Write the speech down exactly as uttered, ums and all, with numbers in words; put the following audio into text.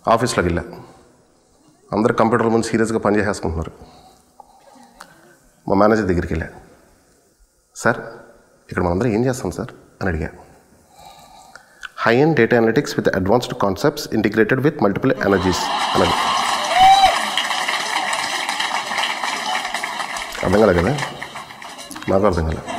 ఆఫీస్లోకి వెళ్ళా, అందరు కంప్యూటర్ల ముందు సీరియస్గా పనిచేసేసుకుంటున్నారు. మా మేనేజర్ దగ్గరికి వెళ్ళా, సార్ ఇక్కడ మనందరం ఏం చేస్తాం సార్ అని అడిగా. High and data analytics with advanced concepts integrated with multiple energies అన్నది. అర్థం కాలే కదా, నాకు అర్థం కాలే.